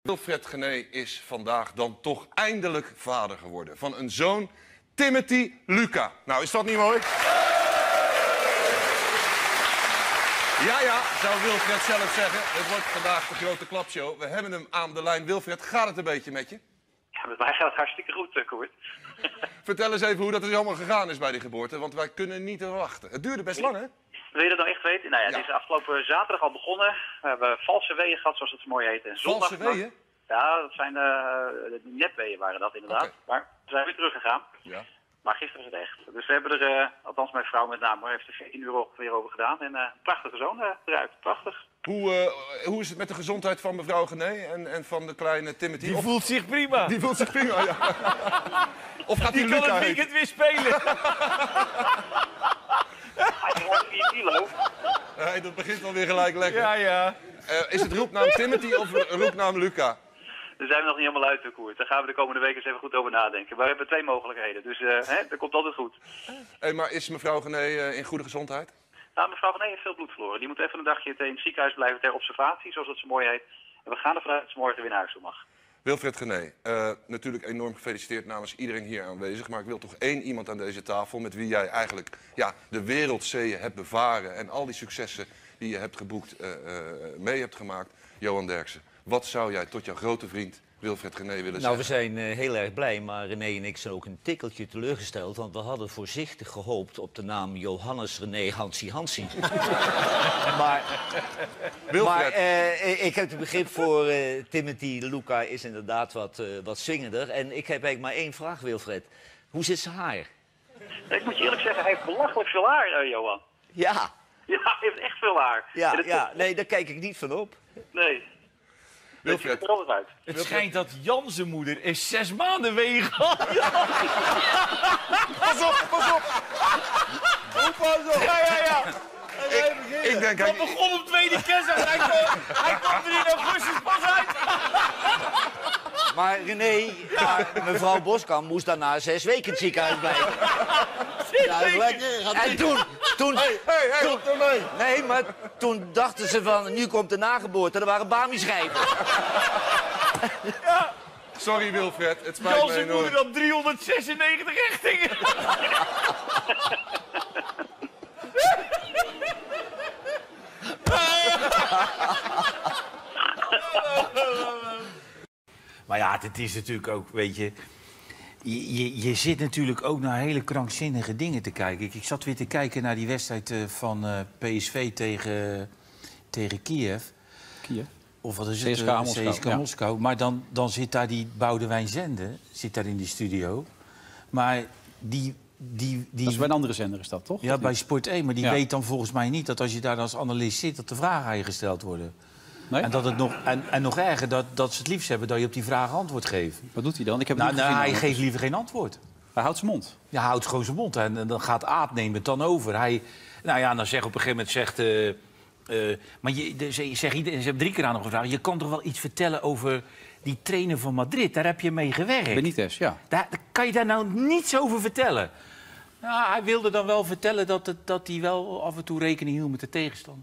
Wilfred Genee is vandaag dan toch eindelijk vader geworden van een zoon, Timothy Luca. Nou, is dat niet mooi? Ja, zou Wilfred zelf zeggen. Het wordt vandaag de grote klapshow. We hebben hem aan de lijn. Wilfred, gaat het een beetje met je? Ja, met mij gaat het hartstikke goed, Koert. Vertel eens even hoe dat allemaal gegaan is bij die geboorte, want wij kunnen niet wachten. Het duurde best lang, hè? Wil je dat nou echt weten? Nou ja, het is afgelopen zaterdag al begonnen. We hebben valse weeën gehad, zoals het zo mooi heet. En zondag, valse weeën? Ja, dat zijn nepweeën waren dat inderdaad. Okay. Maar we zijn weer teruggegaan. Ja. Maar gisteren was het echt. Dus we hebben er, althans mijn vrouw met name, heeft er 14 uur ongeveer over gedaan. En een prachtige zoon eruit. Prachtig. Hoe is het met de gezondheid van mevrouw Genee en van de kleine Timothy? Die voelt zich prima. Die voelt zich prima, ja. Of gaat die kan het weekend weer spelen. Hij wordt 4 kilo. Nee, dat begint alweer gelijk lekker. Ja. Is het roepnaam Timothy of roepnaam Luca? Daar zijn we nog niet helemaal uit, Koert. Daar gaan we de komende weken eens even goed over nadenken. Maar we hebben 2 mogelijkheden, dus dat komt altijd goed. Hey, maar is mevrouw Genee in goede gezondheid? Nou, mevrouw Genee heeft veel bloed verloren. Die moet even een dagje in het ziekenhuis blijven ter observatie, zoals dat zo mooi heet. En we gaan ervan uit dat ze morgen weer naar huis toe mag. Wilfred Genee, natuurlijk enorm gefeliciteerd namens iedereen hier aanwezig. Maar ik wil toch één iemand aan deze tafel met wie jij eigenlijk de wereldzeeën hebt bevaren. En al die successen die je hebt geboekt, mee hebt gemaakt. Johan Derksen, wat zou jij tot jouw grote vriend Wilfred Genee willen zeggen? Nou, we zijn heel erg blij, maar René en ik zijn ook een tikkeltje teleurgesteld. Want we hadden voorzichtig gehoopt op de naam Johannes René Hansie. maar ik heb het begrip voor Timothy Luca is inderdaad wat swingender. En ik heb eigenlijk maar één vraag, Wilfred. Hoe zit zijn haar? Ik moet je eerlijk zeggen, hij heeft belachelijk veel haar, Johan. Ja. Ja, hij heeft echt veel haar. Nee, daar kijk ik niet van op. Nee. Wilfred. Het schijnt dat Jan zijn moeder is 6 maanden wegen. Pas op! Pas op! Ja. Ik denk... Dat begon op tweede kerstdag. Hij komt er in augustus pas uit. Maar René, mevrouw Boskamp moest daarna 6 weken in het ziekenhuis blijven. Ja, dat is lekker. En toen... Nee, maar toen dachten ze van, nu komt de nageboorte. Er waren Bami-schijven. Ja. Sorry Wilfred, het spijt me enorm. Jan zijn moeder had 396 hechtingen. Maar ja, het is natuurlijk ook, weet je... Je zit natuurlijk ook naar hele krankzinnige dingen te kijken. Ik zat weer te kijken naar die wedstrijd van PSV tegen Kiev. Of wat is het? CSKA Moskou. Maar dan zit daar die Boudewijn Zende, zit daar in die studio. Maar die dat is bij een andere zender, is dat toch? Ja, bij Sport 1. Maar die weet dan volgens mij niet dat als je daar als analist zit, dat de vragen aan je gesteld worden. Nee? En, dat het nog erger, dat ze het liefst hebben dat je op die vragen antwoord geeft. Wat doet hij dan? Ik heb hij geeft liever geen antwoord. Hij houdt zijn mond? Ja, hij houdt gewoon zijn mond. En dan gaat Aad nemen het dan over. Dan zegt op een gegeven moment... maar ze hebben 3 keer aan hem gevraagd. Je kan toch wel iets vertellen over die trainer van Madrid? Daar heb je mee gewerkt. Benitez, ja. Kan je daar nou niets over vertellen? Nou, hij wilde dan wel vertellen dat hij wel af en toe rekening hield met de tegenstander.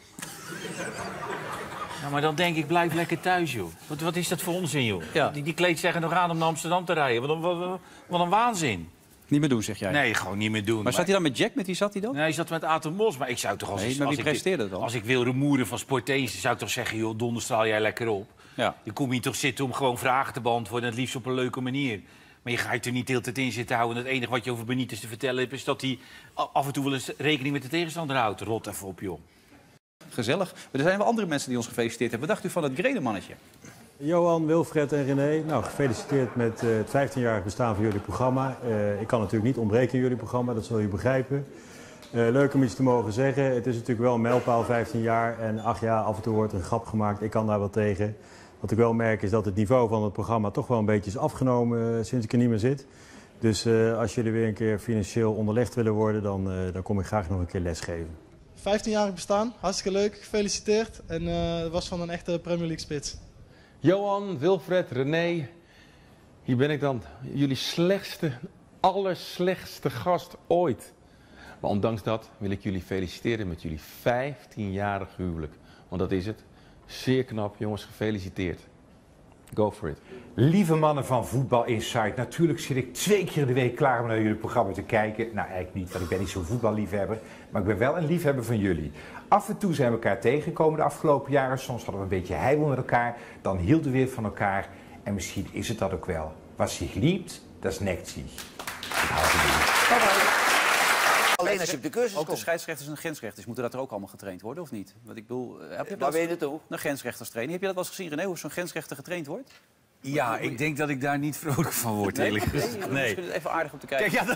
Ja, maar dan denk ik, blijf lekker thuis, joh. Wat is dat voor onzin, joh? Ja. Die kleed zeggen nog aan om naar Amsterdam te rijden. Wat een waanzin. Niet meer doen, zeg jij? Nee, gewoon niet meer doen. Maar zat hij dan met Jack? Met wie zat hij dan? Nee, hij zat met Aad de Mos. Maar ik zou toch als ik wil rumoeren van Sport 1, zou ik toch zeggen, joh, donderstraal jij lekker op. Ja. Je komt hier toch zitten om gewoon vragen te beantwoorden. En het liefst op een leuke manier. Maar je gaat er niet de hele tijd in zitten houden. En het enige wat je over Benitez te vertellen hebt, is dat hij af en toe wel eens rekening met de tegenstander houdt. Rot even op, joh. Gezellig. Maar er zijn wel andere mensen die ons gefeliciteerd hebben. Wat dacht u van het Grenenmannetje? Johan, Wilfred en René, nou, gefeliciteerd met het 15-jarig bestaan van jullie programma. Ik kan natuurlijk niet ontbreken in jullie programma, dat zul je begrijpen. Leuk om iets te mogen zeggen. Het is natuurlijk wel een mijlpaal, 15 jaar. En ach ja, af en toe wordt er een grap gemaakt. Ik kan daar wel tegen. Wat ik wel merk is dat het niveau van het programma toch wel een beetje is afgenomen sinds ik er niet meer zit. Dus als jullie weer een keer financieel onderlegd willen worden, dan kom ik graag nog een keer lesgeven. 15-jarig bestaan, hartstikke leuk, gefeliciteerd. En het was van een echte Premier League spits. Johan, Wilfred, René, hier ben ik dan, jullie allerslechtste gast ooit. Maar ondanks dat wil ik jullie feliciteren met jullie 15-jarig huwelijk. Want dat is het. Zeer knap, jongens, gefeliciteerd. Go for it. Lieve mannen van Voetbal Insight, natuurlijk zit ik 2 keer in de week klaar om naar jullie programma te kijken. Nou, eigenlijk niet, want ik ben niet zo'n voetballiefhebber, maar ik ben wel een liefhebber van jullie. Af en toe zijn we elkaar tegengekomen de afgelopen jaren, soms hadden we een beetje heibel met elkaar, dan hielden we weer van elkaar en misschien is het dat ook wel. Was zich liebt, dat is neckt zich. Ik hou van jullie. Alleen als je op de cursus ook komt. de scheidsrechters en grensrechters moeten dat er ook allemaal getraind worden, of niet? Want ik bedoel, heb je Waar ben je naartoe? een grensrechterstraining? Heb je dat wel eens gezien, René, hoe zo'n grensrechter getraind wordt? Ja, ik denk dat ik daar niet vrolijk van word, eerlijk gezegd. Nee. Misschien even aardig om te kijken. Kijk,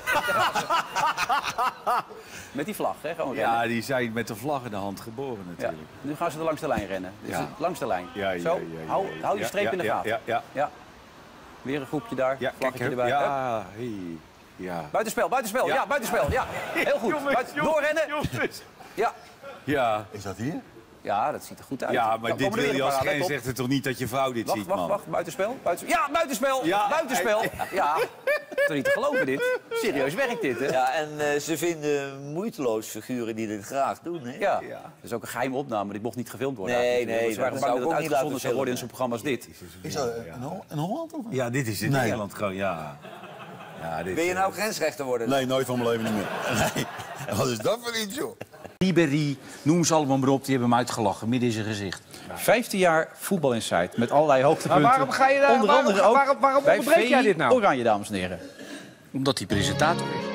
Met die vlag, hè? Gewoon ja, rennen. die zijn met de vlag in de hand geboren Ja. natuurlijk. Nu gaan ze er langs de lijn rennen. Dus Ja. langs de lijn. Ja, Zo, hou je streep in de gaten. Ja. Weer een groepje daar, Ja, vlaggetje kijk, erbij. Ja, hey. Ja. Buitenspel, buitenspel, ja, buitenspel. Ja. Heel goed. Doorrennen. Ja. Ja. Is dat hier? Ja, dat ziet er goed uit. Ja, Dan maar dit komen er wil weer je een als paar aan, let op. grensrechter toch niet dat je vrouw dit ziet, man? Wacht, buitenspel. Ja, buitenspel! Ja. Buitenspel! Ja, toch niet te geloven dit. Serieus werkt dit, hè? Ja, en ze vinden moeiteloos figuren die dit graag doen, hè? Ja. Dat is ook een geheime opname, dit mocht niet gefilmd worden. Nee, eigenlijk. nee, Ze waren dat bang zou dat ik het ook niet uitgezonden zou worden in laten zo'n programma als dit. Is dat in Holland? Of? Ja, dit is in Nee. Nederland gewoon, ja. Ja, dit, Wil je nou grensrechter worden? Nee, nooit van mijn leven niet meer. Nee. Wat is dat voor iets, joh? Ribéry, noem ze allemaal maar op, die hebben hem uitgelachen, midden in zijn gezicht. 15 jaar Voetbal Insight met allerlei hoogtepunten. Maar waarom ga je daar- Onder andere ook waarom bij onderbreek jij VI dit nou? Oranje, dames en heren. Omdat hij presentator is.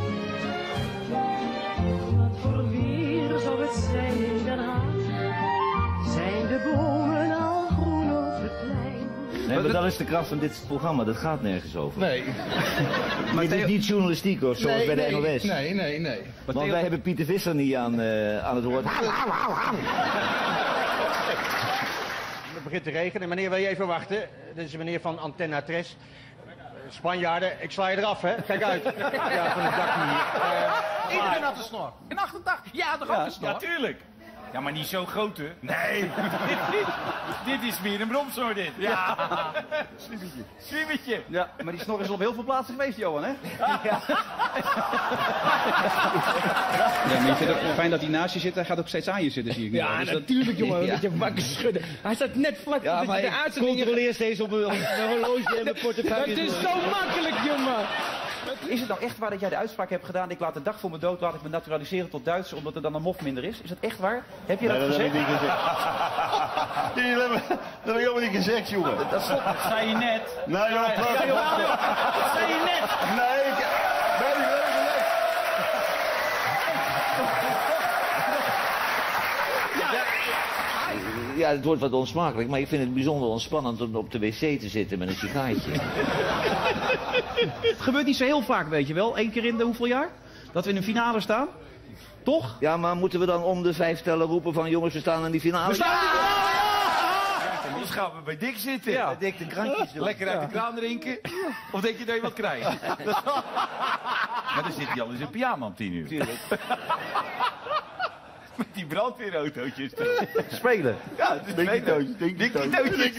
Wat voor weer zal het zijn in Den Haag? Zijn de bomen al groen op het plein? Nee, maar dat is de kracht van dit programma. Dat gaat nergens over. Nee. Dit is niet journalistiek hoor, zoals bij de NOS. Nee. Want wij hebben Pieter Visser niet aan het woord. Het begint te regenen. Meneer, wil je even wachten? Dit is de meneer van Antenna Tres. Spanjaarden, ik sla je eraf, hè? Kijk uit. Ja, van het dak hier. Iedereen had een snor. In 88? Ja, toch ook een snor? Ja, tuurlijk. Ja, maar niet zo groot, hè? Nee. Dit is meer een bromsnor, dit. Ja. Swimmetje. Ja, maar die snor is al op heel veel plaatsen geweest, Johan, hè? Ja. Ja, maar je vindt het fijn dat hij naast je zit, hij gaat ook steeds aan je zitten, zie ik. Ja, Dus dat- natuurlijk, jongen. Ja. Met je wakker schudden. Hij staat net vlak Ja, voor maar de ik uitzending. controleer steeds op mijn horloge en mijn portefeuille. Het is zo makkelijk, jongen. Is het nou echt waar dat jij de uitspraak hebt gedaan? Ik laat de dag voor mijn dood laat ik me naturaliseren tot Duits, omdat er dan een mof minder is? Is dat echt waar? Heb je dat gezegd? heb ik niet gezegd. Dat heb ik helemaal niet gezegd, jongen. Dat zei je net. Nee, joh, Dat zei je net. Nee, Ja, het wordt wat onsmakelijk, maar ik vind het bijzonder ontspannend om op de wc te zitten met een sigaartje. Het gebeurt niet zo heel vaak, weet je wel. 1 keer in de hoeveel jaar? Dat we in een finale staan? Toch? Ja, maar moeten we dan om de 5 tellen roepen van jongens, we staan in die finale? We staan in die Ja, anders gaan we bij Dick zitten. Ja. Dick de krantjes doen. Lekker uit de kraan drinken. Of denk je dat je wat krijgt? Maar dan zit hij al in zijn pyjama om 10 uur. Met die brandweerautootjes. Spelen. Ja, het is spelen. Dinky-tootjes.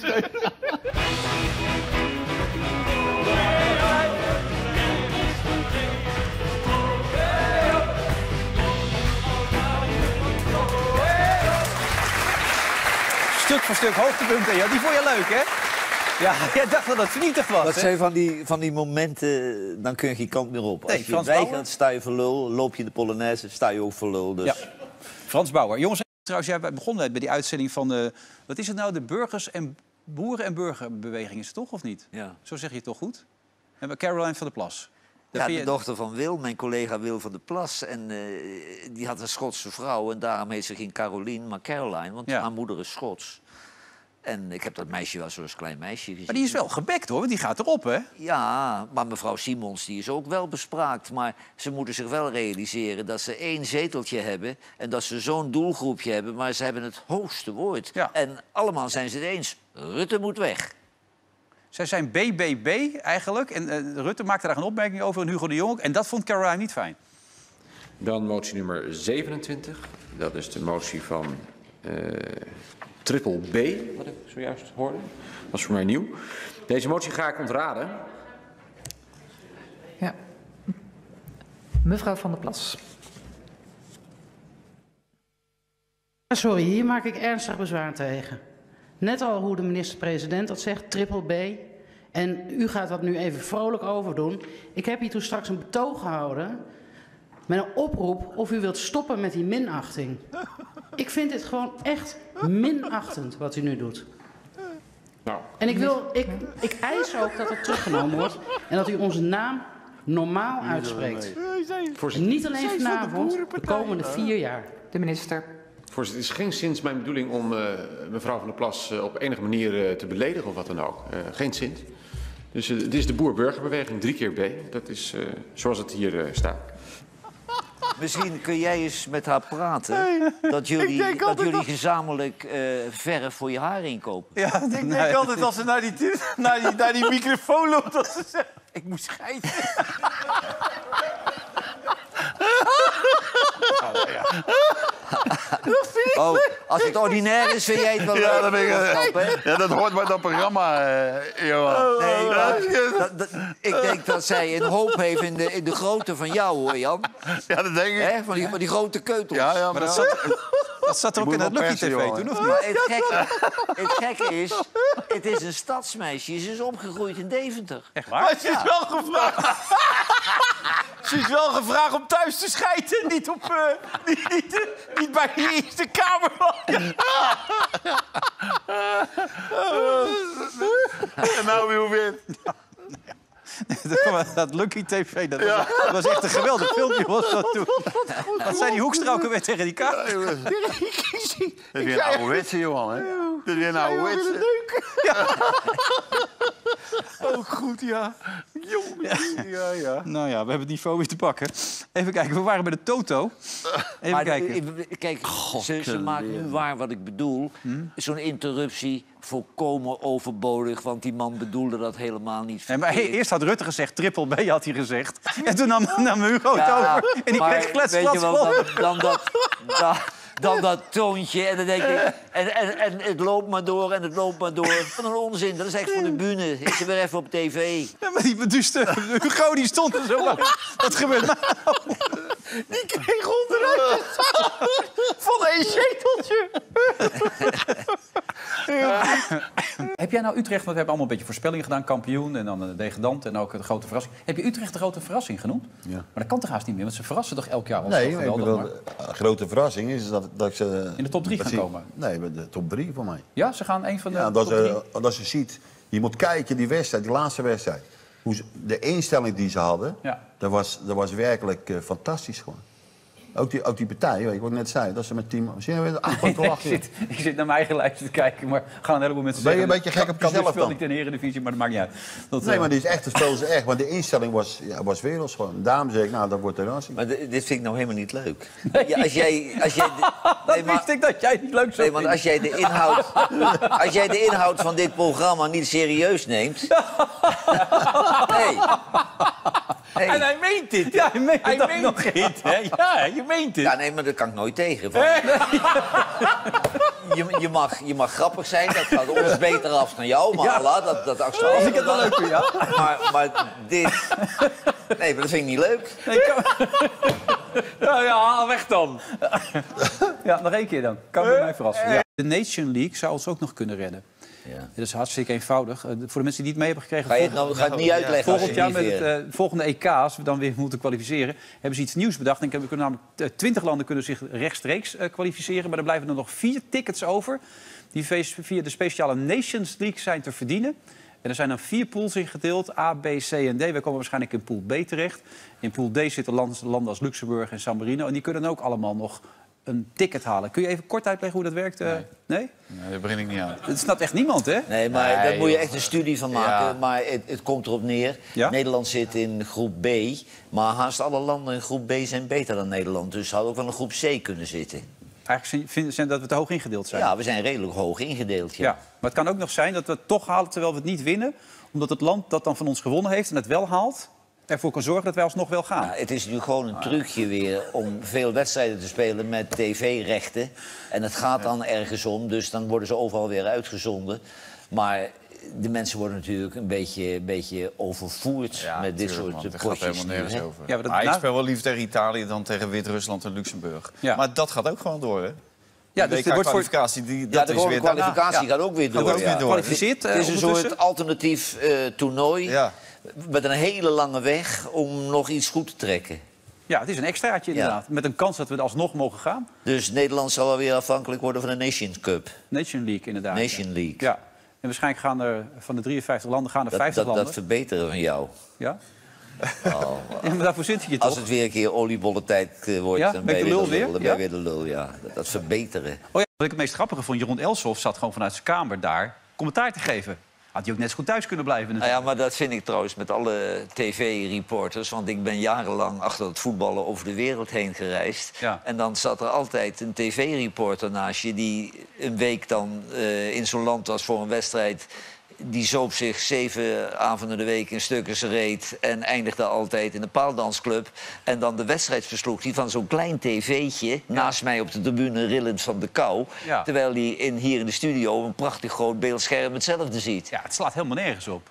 Stuk voor stuk hoogtepunten. Ja, die vond je leuk, hè? Ja, jij dacht dat het vernietigd was. Dat hè? zijn van die momenten, dan kun je geen kant meer op. Nee, Als je Frans weigert, Bauer? sta je voor lul. Loop je de Polonaise, sta je ook voor lul. Dus. Ja. Frans Bauer. Jongens, trouwens, jij begon net bij die uitzending van de... Wat is het nou? De burgers en boeren- en burgerbeweging is het toch, of niet? Ja. Zo zeg je het toch goed? En bij Caroline van der Plas. Daar Ja, vind de je- dochter van Wil, mijn collega Wil van der Plas. En die had een Schotse vrouw en daarom heet ze geen Caroline, maar Caroline. Want Ja. haar moeder is Schots. En ik heb dat meisje wel zoals klein meisje gezien. Maar die is wel gebekt, hoor, want die gaat erop, hè? Ja, maar mevrouw Simons die is ook wel bespraakt. Maar ze moeten zich wel realiseren dat ze 1 zeteltje hebben... en dat ze zo'n doelgroepje hebben, maar ze hebben het hoogste woord. Ja. En allemaal zijn ze het eens. Rutte moet weg. Zij zijn BBB eigenlijk. En Rutte maakte daar een opmerking over en Hugo de Jong. En dat vond Caroline niet fijn. Dan motie nummer 27. Dat is de motie van triple B, wat ik zojuist hoorde. Dat is voor mij nieuw. Deze motie ga ik ontraden. Ja. Mevrouw van der Plas. Sorry, hier maak ik ernstig bezwaar tegen. Net al hoe de minister-president dat zegt, triple B. En u gaat dat nu even vrolijk overdoen. Ik heb hier toen straks een betoog gehouden met een oproep of u wilt stoppen met die minachting. Ik vind dit gewoon echt minachtend wat u nu doet. Nou. En ik eis ook dat het teruggenomen wordt en dat u onze naam normaal uitspreekt. En niet alleen vanavond, de komende 4 jaar. De minister. Voorzitter, het is geen sinds mijn bedoeling om mevrouw Van der Plas op enige manier te beledigen of wat dan ook. Geen sinds. Dus dit is de boer-burgerbeweging 3 keer B. Dat is zoals het hier staat. Misschien kun jij eens met haar praten. Dat jullie gezamenlijk verf voor je haar inkopen. Ja, ik denk altijd als ze naar die microfoon loopt, dat ze zegt, ik moet scheiden. Oh, als het ordinair is, vind jij het wel Ja, dat hoort bij dat programma, Johan. Nee, maar ik denk dat zij een hoop heeft in de grootte van jou, hoor, Jan. Ja, dat denk ik. Van die grote keutels. Ja, maar dat zat er ook in het Lucky TV toen, of niet? Maar het gekke is, het is een stadsmeisje. Ze is opgegroeid in Deventer. Echt waar? Maar ze is wel gevraagd. Ze is wel gevraagd om thuis te scheiden, niet bij de Eerste Kamer. En nou wie wint. Dat Lucky TV, dat was echt een geweldig filmpje. Was dat toen. Wat zijn die Hoekstra ook weer tegen die kaart? Dat is weer een ouderwetse, Johan, hè? Dat is weer een ouderwetse. Oh, goed, ja. Ja. Nou ja, we hebben het niveau weer te pakken. Even kijken, we waren bij de Toto. Even kijken. Kijk, ze maakt nu waar wat ik bedoel. Zo'n interruptie, volkomen overbodig. Want die man bedoelde dat helemaal niet. Nee, maar eerst had Rutte gezegd, triple B had hij gezegd. En toen nam Hugo het over. En die kreeg kletsklats. Dan dat toontje. En dan denk ik... En het loopt maar door en het loopt maar door. Wat een onzin. Dat is echt voor de bühne. Ik zit weer even op tv. Ja, maar Hugo die stond er zo bij. Wat gebeurt nou? Die kreeg onderuit van een zeteltje. Heb jij nou Utrecht, want we hebben allemaal een beetje voorspellingen gedaan. Kampioen en dan de degradant en ook de grote verrassing. Heb je Utrecht de grote verrassing genoemd? Ja. Maar dat kan toch haast niet meer, want ze verrassen toch elk jaar al zo geweldig. Nee, de grote verrassing is dat ze... In de top 3 gaan komen? Nee, de top 3 voor mij. Ja, ze gaan een van de top 3? Dat je ziet, je moet kijken die wedstrijd, die laatste wedstrijd. De instelling die ze hadden, dat was werkelijk fantastisch gewoon. Ook die partij, weet je wat ik net zei, dat ze met team... Ik zit naar mijn eigen lijstje te kijken, maar gaan een heleboel mensen zeggen... Ben je een beetje gek op jezelf dan? Ik speel niet in de Eredivisie, maar dat maakt niet uit. Nee, maar die is echt, dat spelen ze echt. Want de instelling was werelds gewoon. Daarom zeg ik, nou, dat wordt de verrassing. Maar dit vind ik nou helemaal niet leuk. Nee. Ja, dat wist ik dat jij niet leuk zou vinden. Want als jij de inhoud van dit programma niet serieus neemt... Nee. Hey. En hij meent dit. Ja, hij meent het meent nog dit. Hè? Ja, je meent dit. Ja, nee, maar dat kan ik nooit tegen. Je mag grappig zijn, dat gaat ons beter af dan jou. Maar Allah, dat accepteer ik. Als ik het wel leuk vind, ja. Maar dit... Nee, maar dat vind ik niet leuk. Nee, ja, haal weg dan. Ja, nog één keer dan. Kan bij mij verrassen. Ja. De Nation League zou ons ook nog kunnen redden. Ja. Dat is hartstikke eenvoudig. Voor de mensen die het mee hebben gekregen... Ga je het niet uitleggen? Volgend jaar met het volgende EK, als we dan weer moeten kwalificeren... hebben ze iets nieuws bedacht. En we kunnen namelijk 20 landen kunnen zich rechtstreeks kwalificeren. Maar er blijven er nog 4 tickets over... die via de speciale Nations League zijn te verdienen. En er zijn dan 4 pools ingedeeld. A, B, C en D. We komen waarschijnlijk in pool B terecht. In pool D zitten landen als Luxemburg en San Marino. En die kunnen dan ook allemaal nog... een ticket halen. Kun je even kort uitleggen hoe dat werkt? Nee? Nee, daar begin ik niet aan. Dat snapt echt niemand, hè? Nee, maar daar moet je echt een studie van maken. Ja. Maar het komt erop neer. Ja? Nederland zit in groep B. Maar haast alle landen in groep B zijn beter dan Nederland. Dus hadden ook wel in groep C kunnen zitten. Eigenlijk vinden ze dat we te hoog ingedeeld zijn. Ja, we zijn redelijk hoog ingedeeld. Ja. Maar het kan ook nog zijn dat we het toch halen terwijl we het niet winnen. Omdat het land dat dan van ons gewonnen heeft en het wel haalt... ervoor kan zorgen dat wij alsnog wel gaan. Ja, het is nu gewoon een trucje weer om veel wedstrijden te spelen met tv-rechten. En het gaat dan ergens om, dus dan worden ze overal weer uitgezonden. Maar de mensen worden natuurlijk een beetje overvoerd met dit soort potjes. Daar gaat helemaal nergens over. Ja, ik speel wel liever tegen Italië dan tegen Wit-Rusland en Luxemburg. Ja. Maar dat gaat ook gewoon door, hè? Ja, dus dit wordt voor kwalificatie. Ja, de kwalificatie gaat ook weer door. Gekwalificeerd. Het is een soort alternatief toernooi met een hele lange weg om nog iets goed te trekken. Ja, het is een extraatje inderdaad. Met een kans dat we er alsnog mogen gaan. Dus Nederland zal wel weer afhankelijk worden van de Nations Cup. Nation League inderdaad. Nation League. Ja. En waarschijnlijk gaan er van de 53 landen gaan er 50 landen. Dat verbeteren van jou. Ja? Ja, maar daarvoor zit je toch? Als het weer een keer oliebollentijd wordt, Ja? dan Ben je de lul weer? Dan ben je weer de lul, ja. Dat verbeteren. Oh ja, wat ik het meest grappige vond, Jeroen Elshoff zat gewoon vanuit zijn kamer daar commentaar te geven. Had hij ook net zo goed thuis kunnen blijven Nou ja, maar dat vind ik trouwens met alle tv-reporters. Want ik ben jarenlang achter het voetballen over de wereld heen gereisd. Ja. En dan zat er altijd een tv-reporter naast je... die een week dan in zo'n land was voor een wedstrijd... Die zoop zich 7 avonden de week in stukken reed... en eindigde altijd in een paaldansclub. En dan de wedstrijd versloeg hij van zo'n klein tv'tje... naast mij op de tribune rillend van de kou. Ja. Terwijl hij hier in de studio een prachtig groot beeldscherm hetzelfde ziet. Ja, het slaat helemaal nergens op.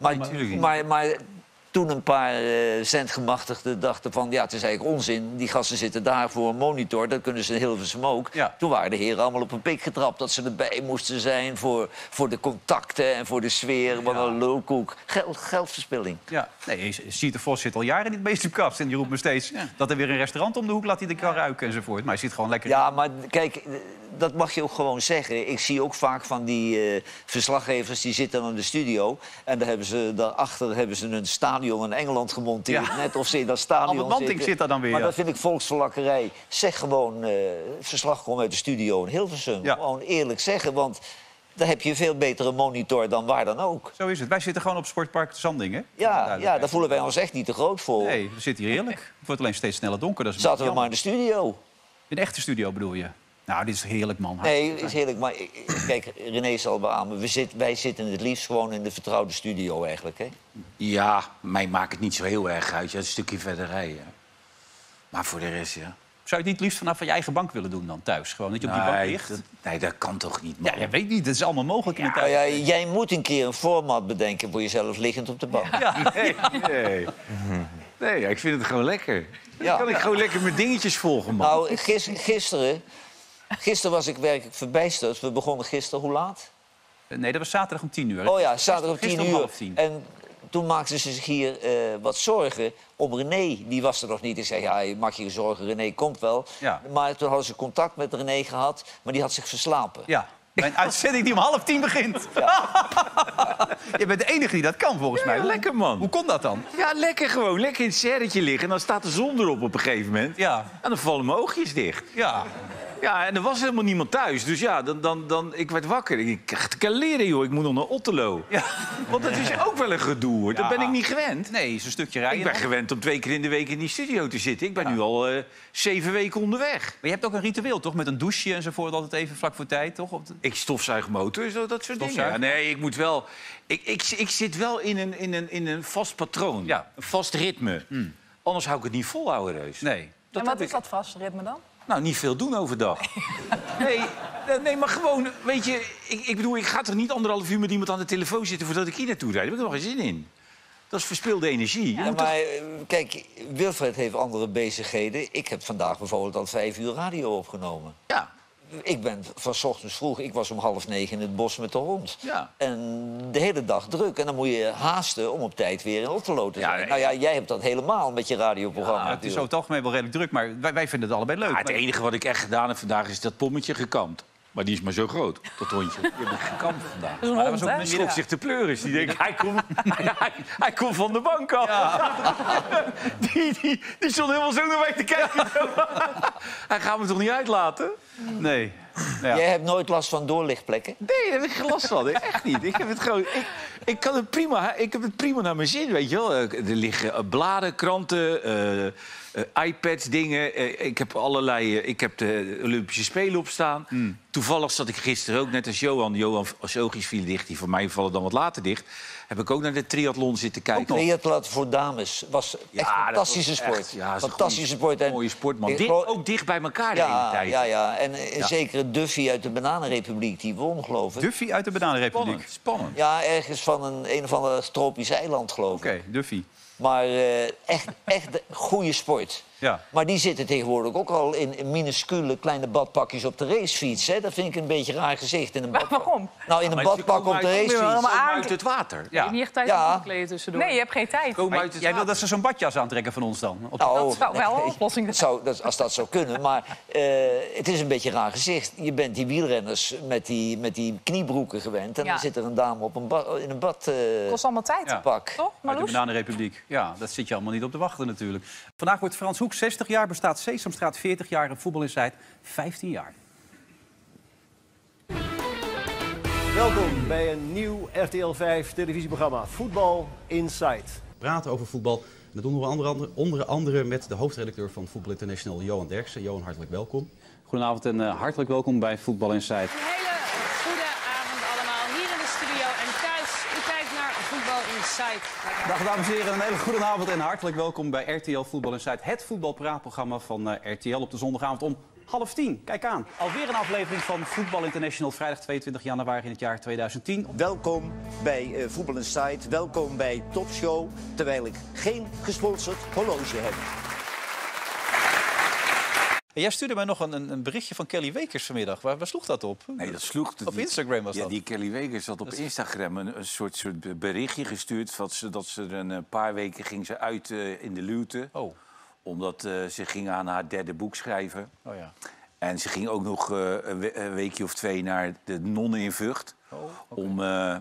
Maar toen een paar zendgemachtigden dachten van... ja, het is eigenlijk onzin, die gasten zitten daar voor een monitor... dat kunnen ze in Hilversum ook. Ja. Toen waren de heren allemaal op een pik getrapt... dat ze erbij moesten zijn voor de contacten en voor de sfeer. Wat een lulkoek. Geldverspilling. Ja. Nee, Siet de Vos zit al jaren in het Beestupkast... en die roept me steeds dat er weer een restaurant om de hoek... laat hij de kan ruiken enzovoort. Maar hij zit gewoon lekker... Ja, maar kijk... Dat mag je ook gewoon zeggen. Ik zie ook vaak van die verslaggevers die zitten dan in de studio... en daarachter hebben ze een stadion in Engeland gemonteerd. Ja. Net of ze in dat stadion Albert Manting zit daar dan weer. Maar dat vind ik volksverlakkerij. Zeg gewoon, verslag gewoon uit de studio in Hilversum. Ja. Gewoon eerlijk zeggen, want... Dan heb je een veel betere monitor dan waar dan ook. Zo is het. Wij zitten gewoon op Sportpark Zandingen. Ja, daar voelen wij ons echt niet te groot voor. Nee, we zitten hier heerlijk. Het wordt alleen steeds sneller donker. Dat is zaten we maar in de studio. In de echte studio bedoel je? Nou, dit is heerlijk, man. Nee, het is heerlijk. Maar kijk, René zal beamen. Wij zitten het liefst gewoon in de vertrouwde studio eigenlijk, hè? Ja, mij maakt het niet zo heel erg uit. Ja, een stukje verder rijden. Maar voor de rest, ja. Zou je het niet liefst vanaf van je eigen bank willen doen dan thuis? Gewoon dat je op die bank ligt? Nee, dat kan toch niet, man? Ja, jij weet niet. Dat is allemaal mogelijk in de tijd. Ja, jij moet een keer een format bedenken voor jezelf liggend op de bank. Ja. Nee, ik vind het gewoon lekker. Ja. Dan kan ik gewoon lekker mijn dingetjes volgen, man. Nou, gisteren was ik werkelijk verbijsterd. We begonnen gisteren, hoe laat? Nee, dat was zaterdag om 10 uur. Oh ja, zaterdag om 10 uur. 9:30. En toen maakten ze zich hier wat zorgen om René. Die was er nog niet. Ik zei, ja, je mag je zorgen, René komt wel. Ja. Maar toen hadden ze contact met René gehad, maar die had zich verslapen. Ja. Mijn uitzending die om 9:30 begint. Ja. Je bent de enige die dat kan, volgens mij. Lekker, man. Hoe komt dat dan? Ja, lekker gewoon. Lekker in het serretje liggen. En dan staat de zon erop op een gegeven moment. Ja. En dan vallen mijn oogjes dicht. Ja. Ja, en er was helemaal niemand thuis. Dus ja, ik werd wakker. Ik ga te kaleren, joh. Ik moet nog naar Otterlo. Ja. Want dat is ook wel een gedoe, hoor. Dat ben ik niet gewend. Nee, is een stukje rijden. Ik ben gewend om 2 keer in de week in die studio te zitten. Ik ben nu al 7 weken onderweg. Maar je hebt ook een ritueel, toch? Met een douche enzovoort, altijd even vlak voor tijd, toch? Ik stofzuig motor, dat soort dingen. Ja, nee, ik moet wel... Ik zit wel in een vast patroon. Ja. Een vast ritme. Anders hou ik het niet volhouden, Reus. Nee. En wat is dat vaste ritme dan? Nou, niet veel doen overdag. Nee, maar gewoon, weet je... Ik bedoel, ik ga toch niet 1,5 uur met iemand aan de telefoon zitten... voordat ik hier naartoe rijd. Daar heb ik nog geen zin in. Dat is verspilde energie. Ja, maar kijk, Wilfred heeft andere bezigheden. Ik heb vandaag bijvoorbeeld al 5 uur radio opgenomen. Ja. Ik ben van 's ochtends vroeg, ik was om 8:30 in het bos met de hond. Ja. En de hele dag druk. En dan moet je haasten om op tijd weer in Otterlo te zijn. Nou ja, jij hebt dat helemaal met je radioprogramma. Ja, het is zo toch mee wel redelijk druk, maar wij vinden het allebei leuk. Ja, het enige wat ik echt gedaan heb vandaag is dat pommetje gekamd. Maar die is maar zo groot, dat hondje. Die heb ik gekamd vandaag. Dat is een hond, hè? Die schrok zich te pleuren. Die denkt, hij komt van de bank af. Ja. Die stond helemaal zo naar mij te kijken. Hij gaat me toch niet uitlaten? Nee. Ja. Jij hebt nooit last van doorlichtplekken? Nee, daar heb ik geen last van. Echt niet. Ik heb het gewoon... Ik heb het prima naar mijn zin, weet je wel. Er liggen bladen, kranten, iPads, dingen. Ik heb allerlei... Ik heb de Olympische Spelen op staan. Toevallig zat ik gisteren ook, net als Johan. Johan als oogjes viel dicht. Die van mij vallen dan wat later dicht. Heb ik ook naar de triathlon zitten kijken. Triathlon voor dames was echt een fantastische sport. Echt, ja, fantastische sport. En mooie sport, man. Ook dicht bij elkaar de hele tijd. Ja. En zeker Duffy uit de Bananenrepubliek, die won, geloof ik. Duffy uit de Bananenrepubliek? Spannend. Ja, ergens van een of ander tropisch eiland, geloof ik. Oké, Duffy. Maar echt goede sport. Ja. Maar die zitten tegenwoordig ook al in minuscule kleine badpakjes op de racefiets. Hè? Dat vind ik een beetje een raar gezicht. Waarom? Nou, in een badpak op de racefiets. Uit het water. Je hebt niet echt tijd om te kleden tussendoor. Nee, je hebt geen tijd. Jij wil dat ze zo'n badjas aantrekken van ons dan? Dat zou wel een oplossing zijn. Als dat zou kunnen. Maar het is een beetje een raar gezicht. Je bent die wielrenners met die kniebroeken gewend. En dan zit er een dame in een bad. Kost allemaal tijd. Pak. Toch, Uit de Marloes? Bananenrepubliek. Ja, dat zit je allemaal niet op te wachten natuurlijk. Vandaag wordt Frans Hoek 60 jaar, bestaat Sesamstraat 40 jaar en Voetbal Insite 15 jaar. Welkom bij een nieuw RTL 5 televisieprogramma Voetbal Insite. Praten over voetbal. En dat doen we onder andere met de hoofdredacteur van Voetbal International, Johan Derksen. Johan, hartelijk welkom. Goedenavond en hartelijk welkom bij Voetbal Insite. Een hele goede avond allemaal hier in de studio en thuis. U kijkt naar Voetbal Insite. Dag dames en heren, een hele goede avond en hartelijk welkom bij RTL Voetbal Insite. Het voetbalpraatprogramma van RTL op de zondagavond om 9:30. Kijk aan. Alweer een aflevering van Voetbal International, vrijdag 22 januari in het jaar 2010. Welkom bij Voetbal Insite. Welkom bij Topshow. Terwijl ik geen gesponsord horloge heb. En jij stuurde mij nog een berichtje van Kelly Wekers vanmiddag. Waar sloeg dat op? Nee, dat sloeg... Op Instagram was dat? Ja, die Kelly Wekers had op Instagram een soort berichtje gestuurd... dat ze er een paar weken ging ze uit in de luwte. Oh. Omdat ze ging aan haar derde boek schrijven. Oh ja. En ze ging ook nog een weekje of 2 naar de nonnen in Vught. Oh, okay.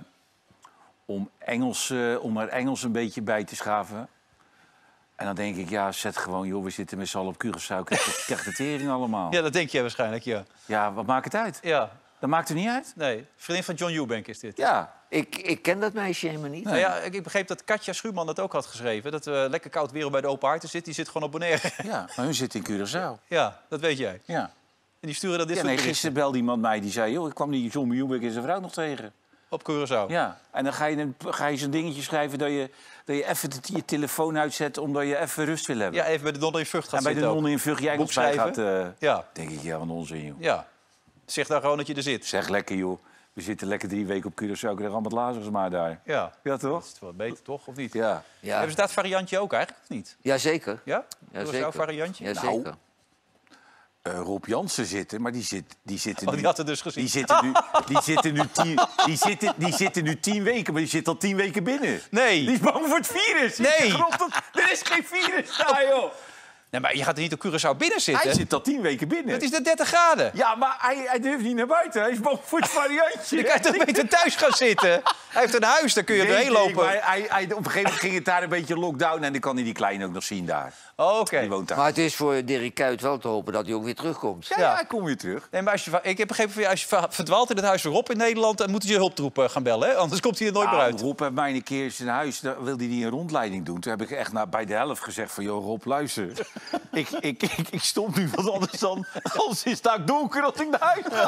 Om haar Engels een beetje bij te schaven. En dan denk ik, ja, zet gewoon, joh, we zitten met z'n allen op Curaçao. Krijg de tering allemaal. Ja, dat denk jij waarschijnlijk, ja. Ja, wat maakt het uit? Ja. Dat maakt er niet uit? Nee, vriendin van John Eubank is dit. Ja. Ik ken dat meisje helemaal niet. Nou ja, ik begreep dat Katja Schuurman dat ook had geschreven. Dat lekker koud weer bij de Open Harten zit. Die zit gewoon op Bonaire. Ja, maar hun zit in Curaçao. Ja, dat weet jij. Ja. En die sturen dat dit soort berichten. Gisteren belde iemand mij die zei... joh, ik kwam die John Eubank en zijn vrouw nog tegen. Op Curaçao? Ja. En dan ga je zo'n dingetje schrijven... dat je even je telefoon uitzet... omdat je even rust wil hebben. Ja, even bij de nonnen in Vught gaat zitten. En bij de nonnen in Vught jij Engels bij gaat... ja. denk ik, ja, wat onzin, joh. Ja. Zeg dan gewoon dat je er zit. Zeg lekker, joh. We zitten lekker 3 weken op Curaçao. Ik krijg allemaal Lazarus maar daar. Ja. Ja, toch? Dat is wel beter, toch? Of niet? Ja. Hebben ze dat variantje ook eigenlijk, of niet? Jazeker. Ja? Jazeker. Variantje? Ja, zeker. Rob Jansen zitten, maar die zitten nu... die had het dus gezien. Die zitten nu 10 weken, maar die zit al 10 weken binnen. Nee. Die is bang voor het virus. Nee. Er is geen virus daar, joh. Nee, maar je gaat er niet op Curaçao binnen zitten. Hij zit al 10 weken binnen. Het is net 30 graden. Ja, maar hij durft niet naar buiten. Hij is bang voor het variantje. Dan kan je toch beter thuis gaan zitten? Hij heeft een huis, daar kun je doorheen lopen. Maar op een gegeven moment ging het daar een beetje lockdown... en dan kan hij die kleine ook nog zien daar. Oh, oké. Die woont daar. Maar het is voor Dirk Kuyt wel te hopen dat hij ook weer terugkomt. Ja, hij komt weer terug. Nee, maar ik heb begrepen, als je verdwaalt in het huis van Rob in Nederland... dan moeten ze je hulptroep gaan bellen, hè? Anders komt hij er nooit meer uit. Rob heeft mij een keer in zijn huis, daar wilde hij een rondleiding doen. Toen heb ik echt bij de helft gezegd van... joh, Rob, luister. ik stond nu wat anders dan... Anders is het daar donker als ik naar huis ga.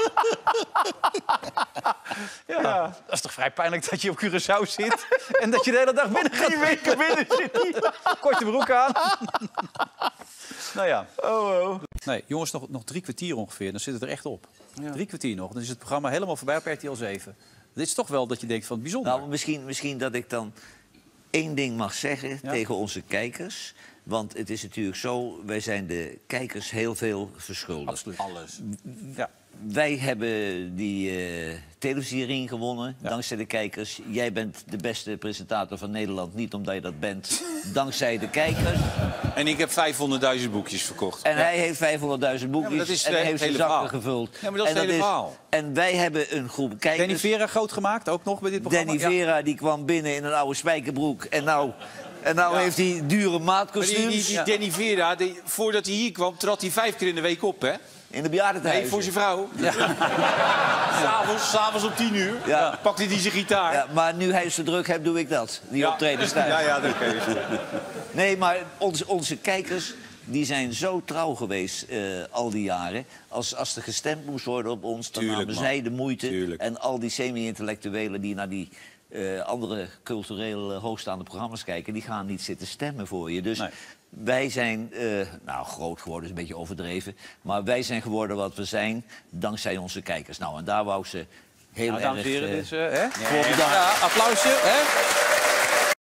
Ja, dat is toch vrij pijnlijk dat je op Curaçao zit... en dat je de hele dag binnen gaat. 10 weken binnen zit. Korte broek aan. Nou ja. Oh. Nee, jongens, nog 3 kwartier ongeveer. Dan zit het er echt op. Ja. 3 kwartier nog. Dan is het programma helemaal voorbij op RTL 7. Dit is toch wel dat je denkt van bijzonder. Nou, misschien dat ik dan 1 ding mag zeggen tegen onze kijkers. Want het is natuurlijk zo, wij zijn de kijkers heel veel verschuldigd. Absoluut. Alles. Ja. Wij hebben die televisiering gewonnen, dankzij de kijkers. Jij bent de beste presentator van Nederland, niet omdat je dat bent, dankzij de kijkers. En ik heb 500.000 boekjes verkocht. En hij heeft 500.000 boekjes en hij heeft zijn zakken gevuld. Ja, maar dat is het hele verhaal. En wij hebben een groep kijkers... Danny Vera groot gemaakt, ook nog bij dit programma? Danny Vera die kwam binnen in een oude spijkerbroek en nou heeft hij dure maatkostuums. Die Danny Vera, voordat hij hier kwam, trad hij 5 keer in de week op, hè? In de bejaardentehuizen. Nee, voor zijn vrouw. Ja. S'avonds om 10 uur pakte hij zijn gitaar. Ja, maar nu hij zo druk hebt, doe ik dat. Die optredens thuis. Ja, dat kan je. Nee, maar onze kijkers die zijn zo trouw geweest al die jaren. Als er gestemd moest worden op ons, dan namen zij de moeite. Tuurlijk. En al die semi-intellectuelen die naar die andere cultureel hoogstaande programma's kijken... die gaan niet zitten stemmen voor je. Dus wij zijn, groot geworden is een beetje overdreven... maar wij zijn geworden wat we zijn, dankzij onze kijkers. Nou, en daar wou ze heel erg... Dames en heren, dit is... Ja, applausje, hè?